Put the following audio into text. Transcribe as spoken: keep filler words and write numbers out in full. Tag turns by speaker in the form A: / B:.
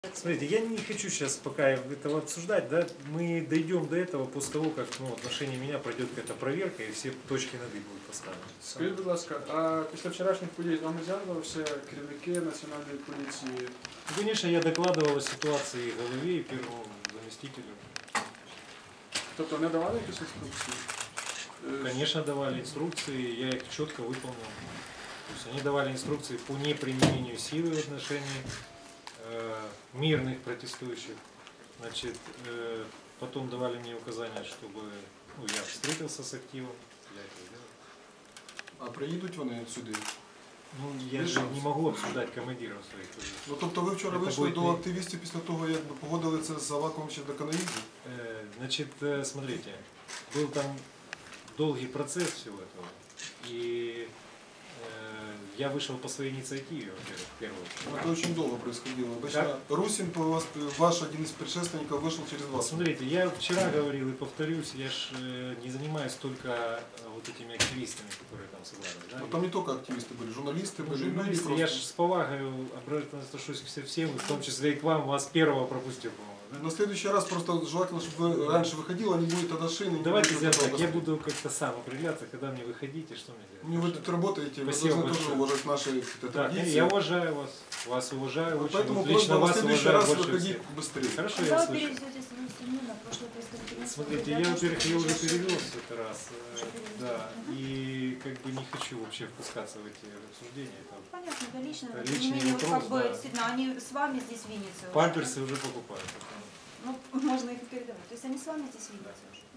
A: Смотрите, я не хочу сейчас пока этого обсуждать, да, мы дойдем до этого после того, как ну, в отношении меня пройдет какая-то проверка и все точки над «і» будут поставлены.
B: Скажіть, будь ласка, а після вчорашніх подій з вами зв'язувалися керівники Національної поліції?
A: Конечно, я докладывал о ситуации и голове, и первому заместителю.
B: Тобто не давали якісь інструкції?
A: Конечно, давали инструкции, я их четко выполнил. То есть они давали инструкции по неприменению силы в отношении э, мирных протестующих. Значит, э, потом давали мне указания, чтобы ну, я встретился с активом. Я это сделал.
C: А приїдуть вони сюди?
A: Ну, я же не могу обсуждать командиров своих.
C: Ну, тобто ви вчора
A: Це
C: вийшли
A: буде
C: до
A: не-
C: активістів після того, як ви погодили це з Аваковим ще до Канаїзу?
A: Э, Значит, э, смотрите, был там долгий процесс всего этого. И э, я вышел по своей инициативе, во-первых, в первую очередь.
C: Это очень долго происходило. Обычно
A: Как?
C: Русин, по вас, ваш один из предшественников, вышел через вас.
A: Смотрите, я вчера говорил и повторюсь, я ж э, не занимаюсь только э, вот этими активистами, которые там собрались. Да?
C: Но там не только активисты были, журналисты
A: Ну,
C: были,
A: журналисты,
C: люди
A: я
C: просто.
A: ж с повагой обратно отношусь ко всем, в том числе и к вам, вас первого пропустил, по-моему. Да?
C: На следующий раз просто желательно, чтобы вы раньше выходил, а не будет тогда шины. не
A: Давайте
C: будет
A: сделаем так,
C: этого
A: я буду как-то сам определяться, когда мне выходить и что мне делать.
C: Ну, вы тут работаете, вы
A: Спасибо
C: должны тоже
A: большое.
C: уважать наши какие-то
A: Да,
C: традиции.
A: я уважаю вас, вас уважаю,
C: Вот
A: очень,
C: поэтому
A: вот
C: просьба
A: лично
C: на
A: вас
C: следующий
A: уважаю
C: раз
A: больше
C: выходить
A: всех.
C: быстрее.
A: Хорошо,
D: Когда
A: я
D: вы
A: слышу.
D: перевезете свою семью на прошлое преступление?
A: Смотрите, я, во-первых, ее уже перевез это раз, э, да, и как бы не хочу вообще впускаться в эти обсуждения. Это
D: Понятно, это лично.
A: Это
D: Тем не
A: личный
D: менее, вот
A: вопрос,
D: как бы,
A: да.
D: действительно, они с вами здесь видятся. уже,
A: памперсы уже покупают.
D: да? Ну, можно их и передавать. То есть они с вами здесь видятся уже.